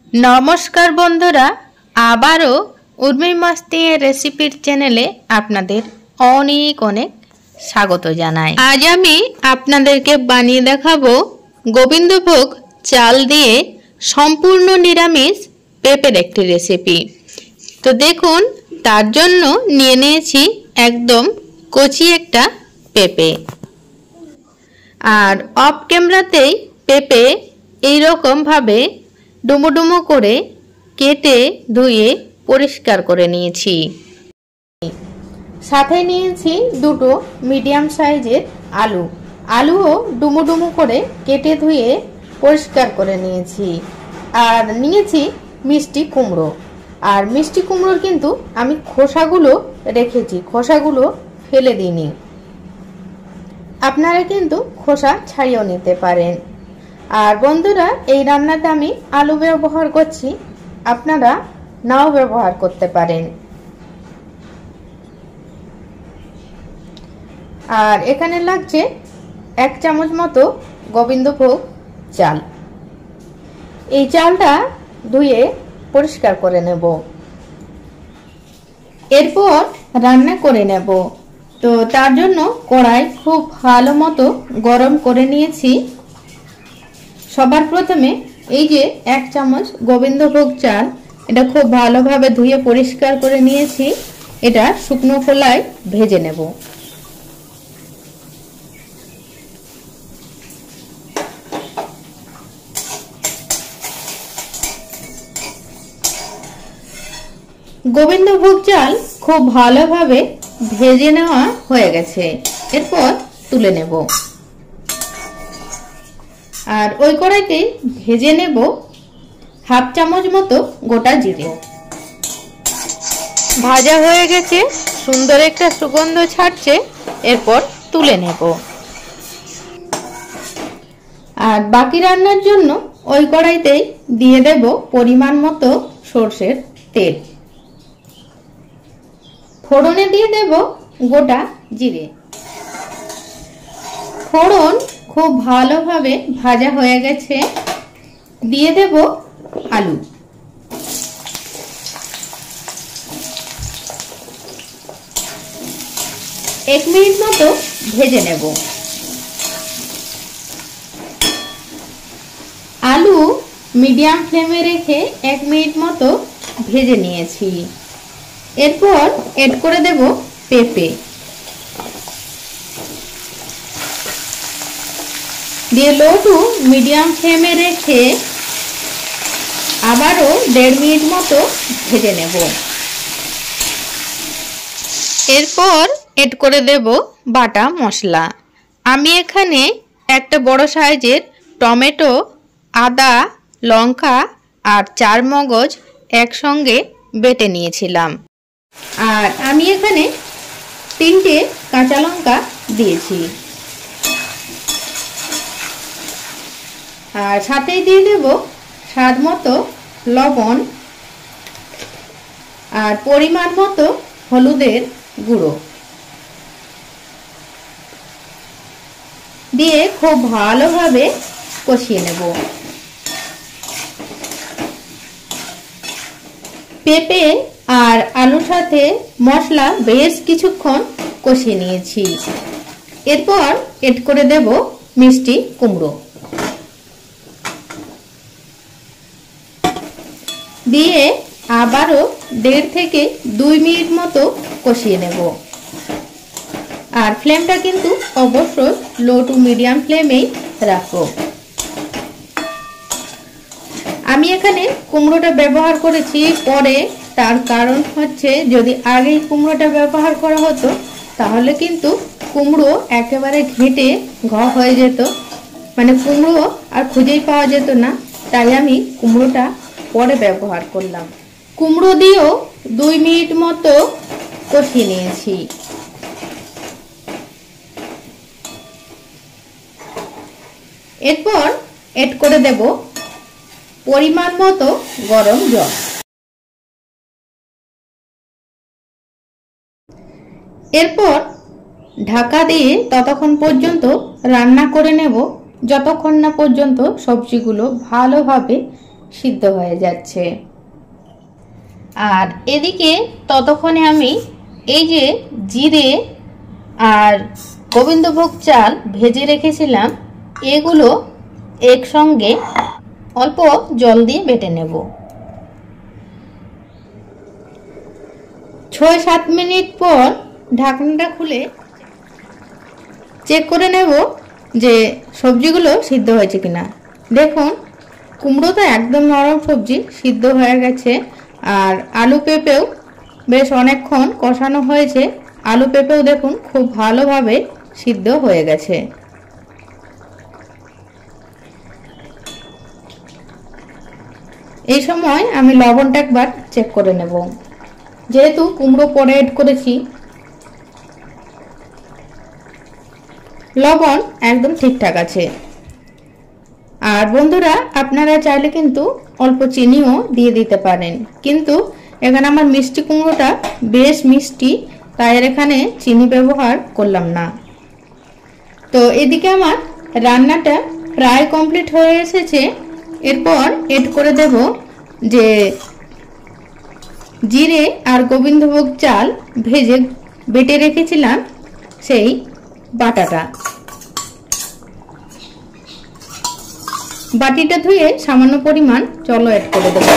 नमस्कार बंधुरा आबारो उर्मी मस्ती रेसिपिर चैनेले आपनादेर अनेक अनेक स्वागत जानाई। आज आमी आपनादेरके बानिये देखाबो गोविंदभोग चाल दिए सम्पूर्ण निरामिष पेपर एकटी रेसिपि। तो देखुन तार जोन्नो निये नियेछि एकदम कचि एकटा पेपे और अफ कैमरातेई पेपे एई रकम भावे डुमो डुमो करे केटे धुए परिष्कार करे निয়েছি। साथे निয়েছি দুটো মিডিয়াম সাইজের আলু। আলুও ডুমো ডুমো করে কেটে ধুয়ে পরিষ্কার করে নিয়েছি। আর নিয়েছি মিষ্টি কুমড়ো। আর মিষ্টি কুমড়োর কিন্তু আমি খোসাগুলো রেখেছি, খোসাগুলো ফেলে দিইনি। আপনারা কিন্তু খোসা ছাড়িয়েও নিতে পারেন। আর বন্ধুরা এই রান্নাতে আমি আলু ব্যবহার করছি, আপনারা নাও ব্যবহার করতে পারেন। আর এখানে লাগছে 1 চামচ মতো গোবিন্দভোগ চাল। এই চালটা ধুয়ে পরিষ্কার করে নেব, এরপর রান্না করে নেব। তো তার জন্য কড়াই খুব ভালো মতো গরম করে নিয়েছি। সবার প্রথমে এই যে 1 চামচ গোবিন্দভোগ চাল, এটা খুব ভালোভাবে ধুয়ে পরিষ্কার করে নিয়েছি। এটা শুকনো খোলায় ভেজে নেব। গোবিন্দভোগ চাল খুব ভালোভাবে ভেজে নেওয়া হয়ে গেছে, এরপর তুলে নেব। আর ওই কড়াইতে ভেজে নেব 1/2 চামচ মতো গোটা জিরে। ভাজা হয়ে গেছে, সুন্দর একটা সুগন্ধ ছাড়ছে, এরপর তুলে নেব। আর বাকি রান্নার জন্য ওই কড়াইতেই দিয়ে দেব পরিমাণ মতো সরষের তেল। ফোড়নে দিয়ে দেব গোটা জিরে। ফোড়ন খুব ভালোভাবে ভাজা হয়ে গেছে, দিয়ে দেব আলু। এক মিনিট মতো ভেজে নেব। আলু মিডিয়াম ফ্লেমে রেখে 1 মিনিট মতো ভেজে নিয়েছি। এরপর এড করে দেব পেঁপে, দিয়ে লো টু মিডিয়াম ফ্লেমে রেখে আবারও 1.5 মিনিট মতো ভেজে নেব। এরপর এড করে দেব বাটা মশলা। আমি এখানে একটা বড় সাইজের টমেটো, আদা, লঙ্কা আর 4 মগজ একসঙ্গে বেটে নিয়েছিলাম। আর আমি এখানে 3টে কাঁচা লঙ্কা দিয়েছি। আর সাথেই দিয়ে দেব স্বাদ মতো লবণ আর পরিমাণ মতো হলুদের গুঁড়ো দিয়ে খুব ভালোভাবে কষিয়ে নেব। পেঁপে আর আলুর সাথে মশলা বেশ কিছুক্ষণ কষিয়ে নিয়েছি। এরপর এড করে দেব মিষ্টি কুমড়ো, দিয়ে আবারও 1.5 থেকে 2 মিনিট মতো কষিয়ে নেব। আর ফ্লেমটা কিন্তু অবশ্যই লো টু মিডিয়াম ফ্লেমেই রাখবো। আমি এখানে কুমড়োটা ব্যবহার করেছি পরে, তার কারণ হচ্ছে যদি আগেই কুমড়োটা ব্যবহার করা হতো তাহলে কিন্তু কুমড়ো একেবারে ঘেঁটে হয়ে যেত, মানে কুমড়ো আর খুঁজেই পাওয়া যেত না। তাই আমি কুমড়োটা পরে ব্যবহার করলাম। কুমড়ো দিয়েও 2 মিনিট মতো কষিয়ে নিয়েছি। এরপর এড করে দেব পরিমাণ মতো গরম জল। এরপর ঢাকা দিয়ে ততক্ষণ পর্যন্ত রান্না করে নেব যতক্ষণ না পর্যন্ত সবজিগুলো ভালোভাবে সিদ্ধ হয়ে যাচ্ছে। আর এদিকে ততক্ষণে আমি এই যে জিরে আর গোবিন্দভোগ চাল ভেজে রেখেছিলাম এগুলো একসঙ্গে অল্প জল দিয়ে বেটে নেব। ৬-৭ মিনিট পর ঢাকনাটা খুলে চেক করে নেব যে সবজিগুলো সিদ্ধ হয়েছে কিনা। দেখুন কুমড়ো তো একদম নরম সবজি, সিদ্ধ হয়ে গেছে। আর আলু পেঁপেও বেশ অনেকক্ষণ কষানো হয়েছে, আলু পেঁপেও দেখুন খুব ভালোভাবে সিদ্ধ হয়ে গেছে। এই সময় আমি লবণটা একবার চেক করে নেব, যেহেতু কুমড়ো পরে এড করেছি। লবণ একদম ঠিকঠাক আছে। আর বন্ধুরা আপনারা চাইলে কিন্তু অল্প চিনিও দিয়ে দিতে পারেন, কিন্তু এখানে আমার মিষ্টি কুমড়োটা বেশ মিষ্টি, তাই এখানে চিনি ব্যবহার করলাম না। তো এদিকে আমার রান্নাটা প্রায় কমপ্লিট হয়ে এসেছে। এরপর এড করে দেব যে জিরে আর গোবিন্দভোগ চাল ভেজে বেটে রেখেছিলাম সেই বাটাটা। বাটিটা ধুয়ে সামান্য পরিমাণ জল এড করে দেব,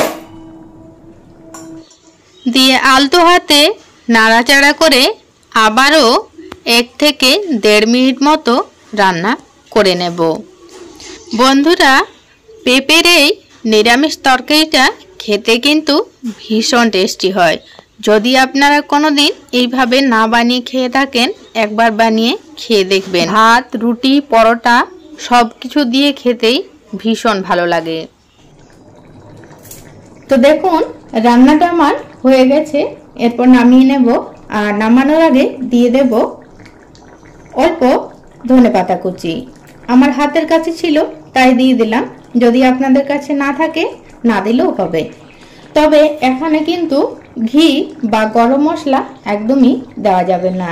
দিয়ে আলতো হাতে নাড়াচাড়া করে আবারও 1 থেকে 1.5 মিনিট মতো রান্না করে নেব। বন্ধুরা পেঁপের এই নিরামিষ তরকারিটা খেতে কিন্তু ভীষণ টেস্টি হয়। যদি আপনারা কোনোদিন এইভাবে না বানিয়ে খেয়ে থাকেন, একবার বানিয়ে খেয়ে দেখবেন। ভাত, রুটি, পরোটা সব কিছু দিয়ে খেতেই ভীষণ ভালো লাগে। তো দেখুন রান্নাটা আমার হয়ে গেছে। এরপর নামিয়ে নেব। আর নামানোর আগে দিয়ে দেব অল্প ধনেপাতা কুচি। আমার হাতের কাছে ছিল তাই দিয়ে দিলাম, যদি আপনাদের কাছে না থাকে না দিলেও হবে। তবে এখানে কিন্তু ঘি বা গরম মশলা একদমই দেওয়া যাবে না।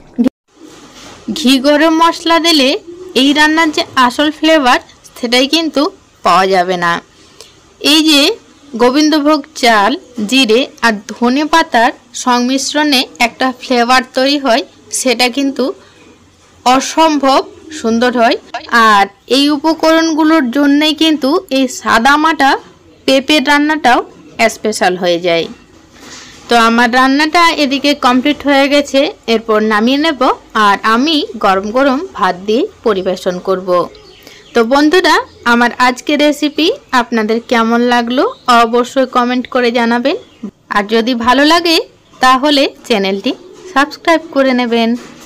ঘি গরম মশলা দিলে এই রান্নার যে আসল ফ্লেভার সেটাই কিন্তু পাওয়া যাবে না। এই যে গোবিন্দভোগ চাল, জিরে আর ধনে পাতার সংমিশ্রণে একটা ফ্লেভার তৈরি হয়, সেটা কিন্তু অসম্ভব সুন্দর হয়। আর এই উপকরণগুলোর জন্যই কিন্তু এই সাদামাটা পেঁপের রান্নাটাও স্পেশাল হয়ে যায়। তো আমার রান্নাটা এদিকে কমপ্লিট হয়ে গেছে। এরপর নামিয়ে নেব আর আমি গরম গরম ভাত দিয়ে পরিবেশন করব। তো বন্ধুরা আমার আজকের রেসিপি আপনাদের কেমন লাগলো অবশ্যই কমেন্ট করে জানাবেন। আর যদি ভালো লাগে তাহলে চ্যানেলটি সাবস্ক্রাইব করে নেবেন।